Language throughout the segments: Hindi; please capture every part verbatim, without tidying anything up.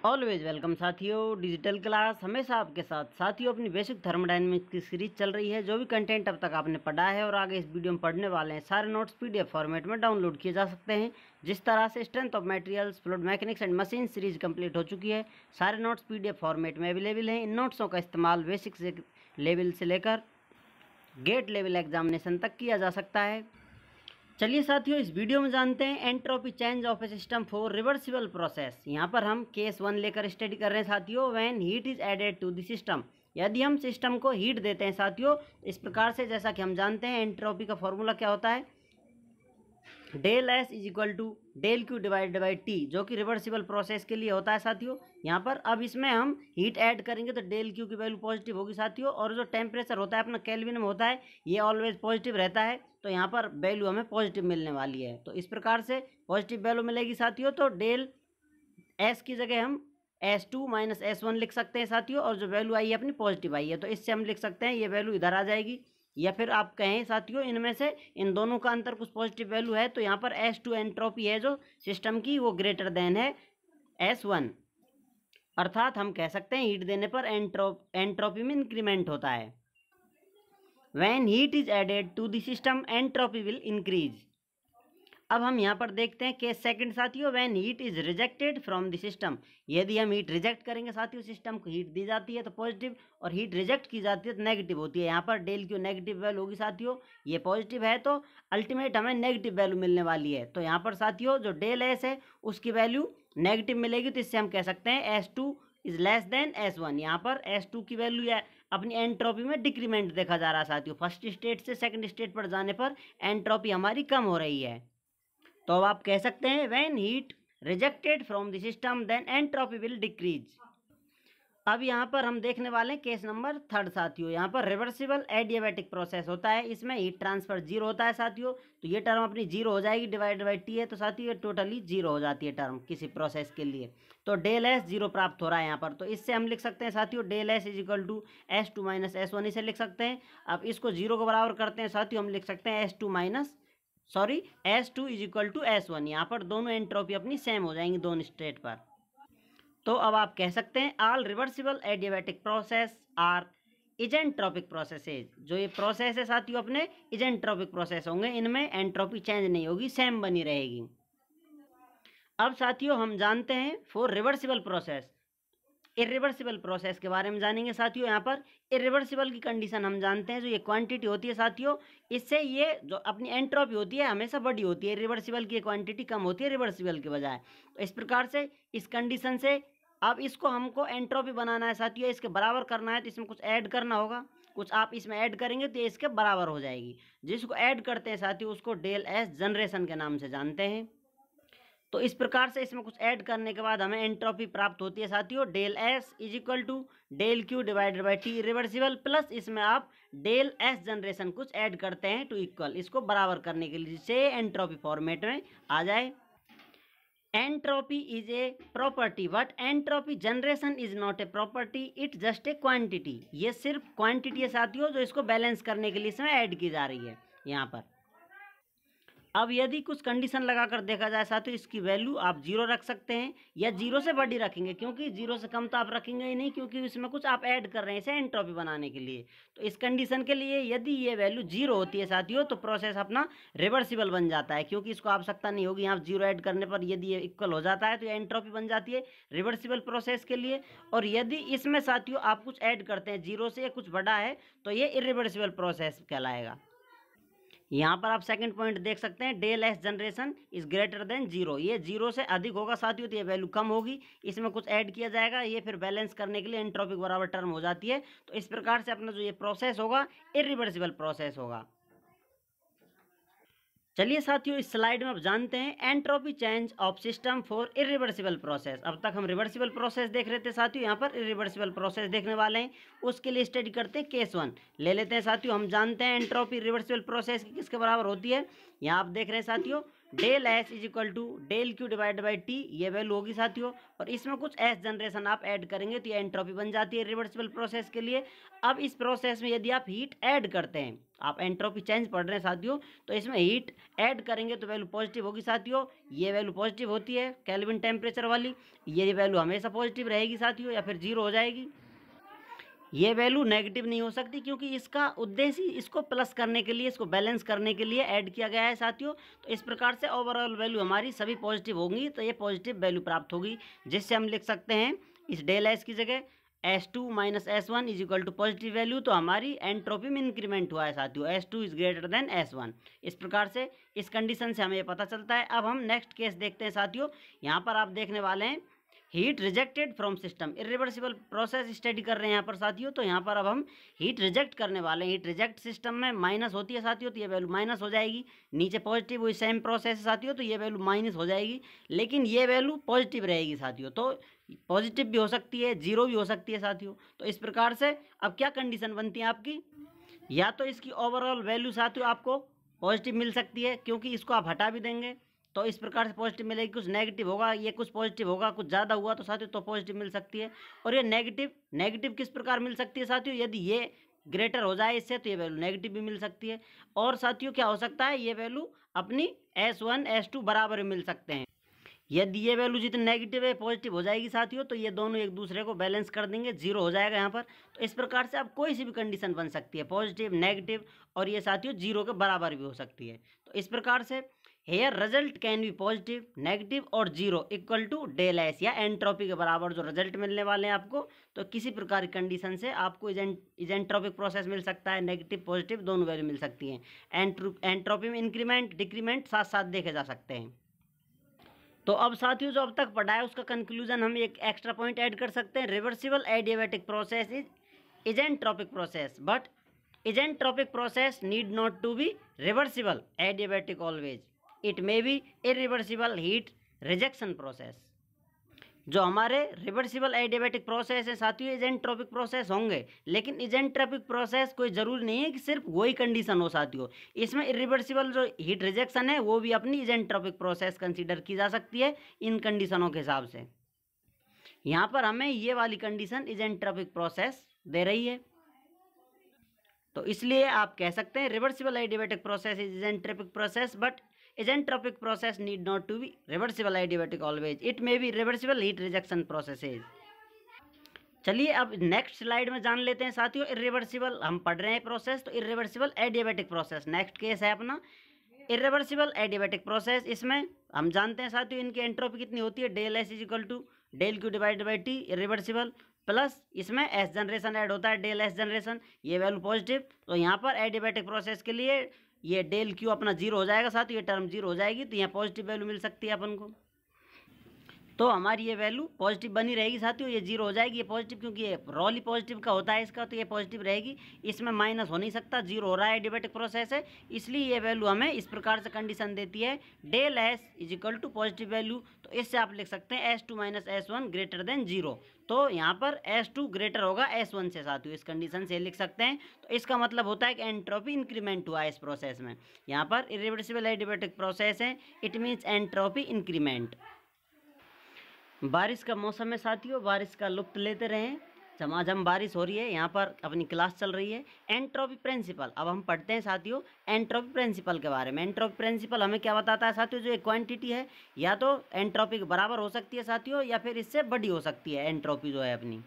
ऑलवेज वेलकम साथियों, डिजिटल क्लास हमेशा आपके साथ। साथियों, अपनी बेसिक थर्मोडायनेमिक्स की सीरीज चल रही है। जो भी कंटेंट अब तक आपने पढ़ा है और आगे इस वीडियो में पढ़ने वाले हैं, सारे नोट्स पीडीएफ फॉर्मेट में डाउनलोड किए जा सकते हैं। जिस तरह से strength of materials, fluid mechanics and machine series complete हो चुकी है, सारे नोट्स पीडीएफ फॉर्मेट में अवेलेबल हैं। इन नोट्सों का इस्तेमाल बेसिक से लेवल से लेकर गेट लेवल एग्जामिनेशन तक किया जा सकता है। चलिए साथियों, इस वीडियो में जानते हैं entropy change of a system for reversible process. यहाँ पर हम केस वन लेकर स्टडी कर रहे हैं साथियों। When heat is added to the system, यदि हम सिस्टम को हीट देते हैं साथियों इस प्रकार से, जैसा कि हम जानते हैं एंट्रोपी का फॉर्मूला क्या होता है, del S is equal to del Q divided by T, जो कि रिवर्सिबल प्रोसेस के लिए होता है साथियों। यहाँ पर अब इसमें हम हीट ऐड करेंगे तो डेल क्यू की वैल्यू पॉजिटिव होगी साथियों, और जो टेम्परेचर होता है अपना केल्विन में होता है, ये ऑलवेज पॉजिटिव रहता है, तो यहाँ पर वैल्यू हमें पॉजिटिव मिलने वाली है। तो इस प्रकार से पॉजिटिव वैल्यू मिलेगी साथियों। तो डेल एस की जगह हम S two minus S one लिख सकते हैं साथियों, और जो वैल्यू आई है अपनी पॉजिटिव आई है, तो इससे हम लिख सकते हैं ये वैल्यू इधर आ जाएगी। या फिर आप कहें साथियों इनमें से इन दोनों का अंतर कुछ पॉजिटिव वैल्यू है, तो यहाँ पर एस टू एंट्रोपी है जो सिस्टम की, वो ग्रेटर देन है एस वन, अर्थात हम कह सकते हैं हीट देने पर एंट्रोप एंट्रोपी में इंक्रीमेंट होता है। When heat is added to the system entropy will increase. अब हम यहाँ पर देखते हैं केस सेकंड साथियों, when heat is rejected from the system. यदि हम हीट रिजेक्ट करेंगे साथियों, सिस्टम को हीट दी जाती है तो पॉजिटिव, और हीट रिजेक्ट की जाती है तो नेगेटिव होती है। यहाँ पर डेल क्यू नेगेटिव वैल्यू होगी साथियों, ये पॉजिटिव है तो अल्टीमेट हमें नेगेटिव वैल्यू मिलने वाली है। तो यहाँ पर साथियों जो डेल एस है उसकी वैल्यू नेगेटिव मिलेगी, तो इससे हम कह सकते हैं S two is less than S one. यहाँ पर एस टू की वैल्यू या अपनी एंट्रोपी में डिक्रीमेंट देखा जा रहा है साथियों। फर्स्ट स्टेट से सेकंड स्टेट पर जाने पर एंट्रोपी हमारी कम हो रही है। तो अब आप कह सकते हैं when heat rejected from the system then entropy will decrease. अब यहाँ पर हम देखने वाले हैं केस नंबर थर्ड साथियों। यहाँ पर रिवर्सिबल एडियाबैटिक प्रोसेस होता है, इसमें हीट ट्रांसफर जीरो होता है साथियों। तो ये टर्म अपनी जीरो हो जाएगी, डिवाइड बाई टी है तो साथियों ये टोटली जीरो हो जाती है टर्म किसी प्रोसेस के लिए। तो डेल एस जीरो प्राप्त हो रहा है यहाँ पर, तो इससे हम लिख सकते हैं साथियों del S is equal to S two minus S one, इसे लिख सकते हैं। अब इसको जीरो को बराबर करते हैं साथियों, हम लिख सकते हैं S two minus sorry S two is equal to S one. यहाँ पर दोनों एंट्रोपी अपनी सेम हो जाएंगी दोनों स्टेट पर। तो अब आप कह सकते हैं all reversible adiabatic process are isentropic processes. जो ये प्रोसेस है साथियों अपने इजेंट्रोपिक प्रोसेस होंगे, इनमें एंट्रोपी चेंज नहीं होगी, सेम बनी रहेगी। अब साथियों हम जानते हैं for reversible process, irreversible process के बारे में जानेंगे साथियों। यहाँ पर इरिवर्सिबल की कंडीशन हम जानते हैं, जो ये क्वांटिटी होती है साथियों, इससे ये जो अपनी एंट्रोपी होती है हमेशा बड़ी होती है, रिवर्सिबल की क्वांटिटी कम होती है रिवर्सिबल के बजाय। तो इस प्रकार से इस कंडीशन से अब इसको हमको एंट्रोपी बनाना है साथियों, इसके बराबर करना है, तो इसमें कुछ ऐड करना होगा। कुछ आप इसमें ऐड करेंगे तो ये इसके बराबर हो जाएगी। जिसको ऐड करते हैं साथियों उसको डेल एस जनरेशन के नाम से जानते हैं। तो इस प्रकार से इसमें कुछ ऐड करने के बाद हमें एंट्रोपी प्राप्त होती है साथियों, del S is equal to del Q divided by T reversible, plus इसमें आप डेल एस जनरेशन कुछ ऐड करते हैं टू इक्वल, इसको बराबर करने के लिए, जिससे एंट्रोपी फॉर्मेट में आ जाए। Entropy is a property but entropy generation is not a property, it just a quantity. ये सिर्फ क्वांटिटी है साथियों, जो इसको बैलेंस करने के लिए इसमें ऐड की जा रही है यहाँ पर। अब यदि कुछ कंडीशन लगाकर देखा जाए साथियों, इसकी वैल्यू आप जीरो रख सकते हैं या जीरो से बड़ी रखेंगे, क्योंकि जीरो से कम तो आप रखेंगे ही नहीं, क्योंकि इसमें कुछ आप ऐड कर रहे हैं इसे एंट्रोपी बनाने के लिए। तो इस कंडीशन के लिए यदि ये वैल्यू जीरो होती है साथियों, तो प्रोसेस अपना रिवर्सिबल बन जाता है, क्योंकि इसको आवश्यकता नहीं होगी। यहाँ जीरो ऐड करने पर यदि ये इक्वल हो जाता है तो ये एंट्रोपी बन जाती है रिवर्सिबल प्रोसेस के लिए। और यदि इसमें साथियों आप कुछ ऐड करते हैं जीरो से, कुछ बड़ा है, तो ये इरिवर्सिबल प्रोसेस कहलाएगा। यहाँ पर आप सेकंड पॉइंट देख सकते हैं, del S generation is greater than zero. ये जीरो से अधिक होगा साथियों, तो ये वैल्यू कम होगी, इसमें कुछ ऐड किया जाएगा, ये फिर बैलेंस करने के लिए एंट्रोपी बराबर टर्म हो जाती है। तो इस प्रकार से अपना जो ये प्रोसेस होगा इरिवर्सिबल प्रोसेस होगा। चलिए साथियों इस स्लाइड में अब जानते हैं entropy change of system for irreversible process. अब तक हम रिवर्सिबल प्रोसेस देख रहे थे साथियों, यहाँ पर इरिवर्सिबल प्रोसेस देखने वाले हैं। उसके लिए स्टडी करते हैं केस वन ले लेते हैं साथियों। हम जानते हैं एंट्रोपी रिवर्सिबल प्रोसेस की किसके बराबर होती है। यहाँ आप देख रहे हैं साथियों del S is equal to del Q divide by T, ये वैल्यू होगी साथियों। और इसमें कुछ एस जनरेशन आप ऐड करेंगे तो ये एंट्रोपी बन जाती है रिवर्सिबल प्रोसेस के लिए। अब इस प्रोसेस में यदि आप हीट ऐड करते हैं, आप एंट्रोपी चेंज पढ़ रहे हैं साथियों, तो इसमें हीट ऐड करेंगे तो वैल्यू पॉजिटिव होगी साथियों। ये वैल्यू पॉजिटिव होती है केल्विन टेम्परेचर वाली, ये वैल्यू हमेशा पॉजिटिव रहेगी साथियों, या फिर जीरो हो जाएगी। ये वैल्यू नेगेटिव नहीं हो सकती क्योंकि इसका उद्देश्य इसको प्लस करने के लिए, इसको बैलेंस करने के लिए ऐड किया गया है साथियों। तो इस प्रकार से ओवरऑल वैल्यू हमारी सभी पॉजिटिव होंगी, तो ये पॉजिटिव वैल्यू प्राप्त होगी, जिससे हम लिख सकते हैं इस डेल एस की जगह S two minus S one is equal to positive value. तो हमारी एंट्रोपी में इंक्रीमेंट हुआ है साथियों, S two is greater than S one. इस प्रकार से इस कंडीशन से हमें ये पता चलता है। अब हम नेक्स्ट केस देखते हैं साथियों। यहाँ पर आप देखने वाले हैं heat rejected from system, irreversible process study कर रहे हैं यहाँ पर साथियों। तो यहाँ पर अब हम हीट रिजेक्ट करने वाले हैं। हीट रिजेक्ट सिस्टम में माइनस होती है साथियों, तो ये वैल्यू माइनस हो जाएगी। नीचे पॉजिटिव हुई सेम प्रोसेस है साथियों, तो ये वैल्यू माइनस हो जाएगी, लेकिन ये वैल्यू पॉजिटिव रहेगी साथियों। तो पॉजिटिव भी हो सकती है, जीरो भी हो सकती है साथियों। तो इस प्रकार से अब क्या कंडीशन बनती है आपकी, या तो इसकी ओवरऑल वैल्यू साथियों आपको पॉजिटिव मिल सकती है क्योंकि इसको आप हटा भी देंगे तो इस प्रकार से पॉजिटिव मिलेगी, कुछ नेगेटिव होगा, ये कुछ पॉजिटिव होगा, कुछ ज़्यादा हुआ तो साथियों तो पॉजिटिव मिल सकती है। और ये नेगेटिव नेगेटिव किस प्रकार मिल सकती है साथियों, यदि ये ग्रेटर हो जाए इससे तो ये वैल्यू नेगेटिव भी मिल सकती है। और साथियों क्या हो सकता है, ये वैल्यू अपनी एस वन एस टू बराबर मिल सकते हैं। यदि ये वैल्यू जितनी नेगेटिव है पॉजिटिव हो जाएगी साथियों, तो ये दोनों एक दूसरे को बैलेंस कर देंगे, जीरो हो जाएगा यहाँ पर। तो इस प्रकार से अब कोई सी भी कंडीशन बन सकती है, पॉजिटिव, नेगेटिव, और ये साथियों जीरो के बराबर भी हो सकती है। तो इस प्रकार से here result can be positive, negative और zero equal to del S, या एंट्रोपी के बराबर जो रिजल्ट मिलने वाले हैं आपको। तो किसी प्रकार की कंडीशन से आपको इजेंट्रोपिक प्रोसेस मिल सकता है, नेगेटिव पॉजिटिव दोनों वैल्यू मिल सकती हैं। एंट्रोपी में इंक्रीमेंट डिक्रीमेंट साथ साथ देखे जा सकते हैं। तो अब साथियों जो अब तक पढ़ा है उसका कंक्लूजन हम एक एक्स्ट्रा पॉइंट ऐड कर सकते हैं। Reversible adiabatic process is isentropic process, but isentropic process need not to be reversible adiabatic always, it may be irreversible heat rejection process. जो हमारे रिवर्सिबल एडियाबैटिक प्रोसेस है साथियों इजेंट्रोपिक प्रोसेस होंगे, लेकिन इजेंट्रोपिक प्रोसेस कोई ज़रूरी नहीं है कि सिर्फ वही कंडीशन हो साथियों। इसमें इरिवर्सिबल जो हीट रिजेक्शन है वो भी अपनी इजेंट्रोपिक प्रोसेस कंसीडर की जा सकती है इन कंडीशनों के हिसाब से। यहाँ पर हमें ये वाली कंडीशन इजेंट्रोपिक प्रोसेस दे रही है, तो इसलिए आप कह सकते हैं reversible adiabatic process is isentropic process, but isentropic process need not to be reversible adiabatic always, it may be reversible heat rejection processes। चलिए अब नेक्स्ट स्लाइड में जान लेते हैं साथियों इरिवर्सिबल हम पढ़ रहे हैं प्रोसेस, तो irreversible adiabatic process next case है अपना इरिवर्सिबल एडियाबैटिक प्रोसेस। इसमें हम जानते हैं साथियों इनकी एंट्रोपी कितनी होती है, del S is equal to del Q divide by T irreversible, plus इसमें एस जनरेशन ऐड होता है, डेल एस जनरेशन, ये वैल्यू पॉजिटिव। तो यहाँ पर एडियाबैटिक प्रोसेस के लिए ये डेल क्यू अपना जीरो हो जाएगा साथ, ये टर्म जीरो हो जाएगी, तो यहाँ पॉजिटिव वैल्यू मिल सकती है अपन को। तो हमारी ये वैल्यू पॉजिटिव बनी रहेगी साथियों, ये जीरो हो जाएगी, ये पॉजिटिव क्योंकि ये रॉली पॉजिटिव का होता है इसका, तो ये पॉजिटिव रहेगी, इसमें माइनस हो नहीं सकता, जीरो हो रहा है, एडियाबैटिक प्रोसेस है, इसलिए ये वैल्यू हमें इस प्रकार से कंडीशन देती है del S is equal to positive value. तो इससे आप लिख सकते हैं S two minus S one greater than zero. तो यहाँ पर एस टू ग्रेटर होगा एस वन से साथियों, इस कंडीशन से लिख सकते हैं। तो इसका मतलब होता है कि एंट्रोपी इंक्रीमेंट हुआ है इस प्रोसेस में। यहाँ पर इरिवर्सिबल एडियाबैटिक प्रोसेस है, इट मीन्स एंट्रोपी इंक्रीमेंट। बारिश का मौसम है साथियों, बारिश का लुत्फ लेते रहें, झमाझम बारिश हो रही है, यहाँ पर अपनी क्लास चल रही है। एंट्रोपी प्रिंसिपल अब हम पढ़ते हैं साथियों एंट्रोपी प्रिंसिपल के बारे में। एंट्रोपी प्रिंसिपल हमें क्या बताता है साथियों, जो एक क्वांटिटी है या तो एंट्रोपी के बराबर हो सकती है साथियों, या फिर इससे बड़ी हो सकती है एंट्रोपी जो है अपनी।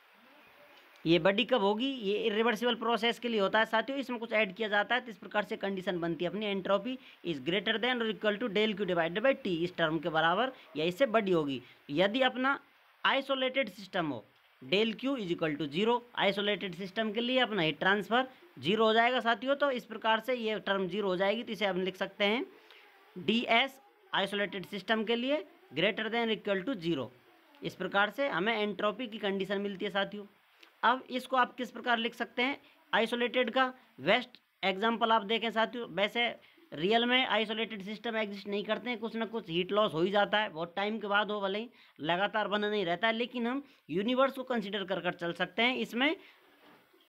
ये बड़ी कब होगी, ये इरिवर्सिबल प्रोसेस के लिए होता है साथियों, इसमें कुछ ऐड किया जाता है, तो इस प्रकार से कंडीशन बनती है अपनी एंट्रोपी इज ग्रेटर देन और equal to del Q divided by T, इस टर्म के बराबर या इससे बड़ी होगी। यदि अपना आइसोलेटेड सिस्टम हो, del Q is equal to zero, isolated system के लिए अपना हीट ट्रांसफर जीरो हो जाएगा साथियों। तो इस प्रकार से ये टर्म जीरो हो जाएगी, तो इसे हम लिख सकते हैं डी एस आइसोलेटेड सिस्टम के लिए greater than equal to zero. इस प्रकार से हमें एंट्रोपी की कंडीशन मिलती है साथियों। अब इसको आप किस प्रकार लिख सकते हैं, आइसोलेटेड का बेस्ट एग्जांपल आप देखें साथियों, वैसे रियल में आइसोलेटेड सिस्टम एग्जिस्ट नहीं करते हैं, कुछ ना कुछ हीट लॉस हो ही जाता है, बहुत टाइम के बाद हो, भले ही लगातार बना नहीं रहता है, लेकिन हम यूनिवर्स को कंसीडर कर कर चल सकते हैं। इसमें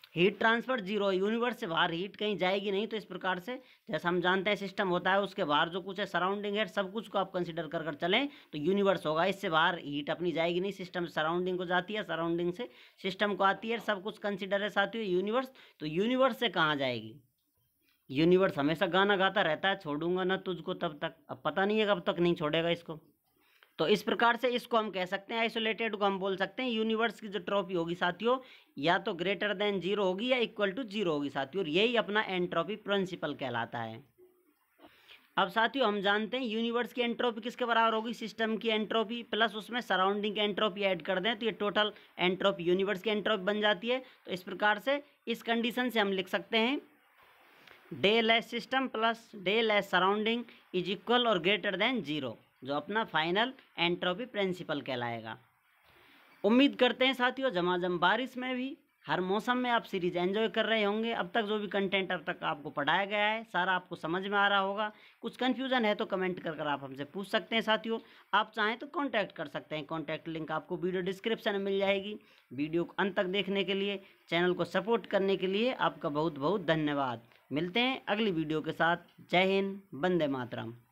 हीट ट्रांसफर जीरो, यूनिवर्स से बाहर हीट कहीं जाएगी नहीं। तो इस प्रकार से जैसा हम जानते हैं सिस्टम होता है, उसके बाहर जो कुछ है सराउंडिंग है, सब कुछ को आप कंसीडर कर कर चलें तो यूनिवर्स होगा। इससे बाहर हीट अपनी जाएगी नहीं, सिस्टम सराउंडिंग को जाती है, सराउंडिंग से सिस्टम को आती है, सब कुछ कंसिडर है साथियों यूनिवर्स। तो यूनिवर्स से कहाँ जाएगी? यूनिवर्स हमेशा गाना गाता रहता है, छोड़ूंगा ना तुझको तब तक। अब पता नहीं है कब तक नहीं छोड़ेगा इसको। तो इस प्रकार से इसको हम कह सकते हैं, आइसोलेटेड को हम बोल सकते हैं यूनिवर्स की जो ट्रॉपी होगी साथियों, या तो ग्रेटर देन जीरो होगी या इक्वल टू जीरो होगी साथियों। और यही अपना एंट्रोपी प्रिंसिपल कहलाता है। अब साथियों हम जानते हैं यूनिवर्स की एंट्रोपी किसके बराबर होगी? सिस्टम की एंट्रोपी प्लस उसमें सराउंडिंग की एंट्रोपी ऐड कर दें तो ये टोटल एंट्रोपी यूनिवर्स की एंट्रोपी बन जाती है। तो इस प्रकार से इस कंडीशन से हम लिख सकते हैं del S system plus del S surrounding is equal और ग्रेटर देन जीरो, जो अपना फाइनल एंट्रोपी प्रिंसिपल कहलाएगा। उम्मीद करते हैं साथियों झमाझम बारिश में भी हर मौसम में आप सीरीज एंजॉय कर रहे होंगे। अब तक जो भी कंटेंट अब तक आपको पढ़ाया गया है सारा आपको समझ में आ रहा होगा। कुछ कन्फ्यूजन है तो कमेंट कर कर आप हमसे पूछ सकते हैं साथियों। आप चाहें तो कांटेक्ट कर सकते हैं, कांटेक्ट लिंक आपको वीडियो डिस्क्रिप्शन में मिल जाएगी। वीडियो को अंत तक देखने के लिए, चैनल को सपोर्ट करने के लिए आपका बहुत बहुत धन्यवाद। मिलते हैं अगली वीडियो के साथ। जय हिंद, वंदे मातरम।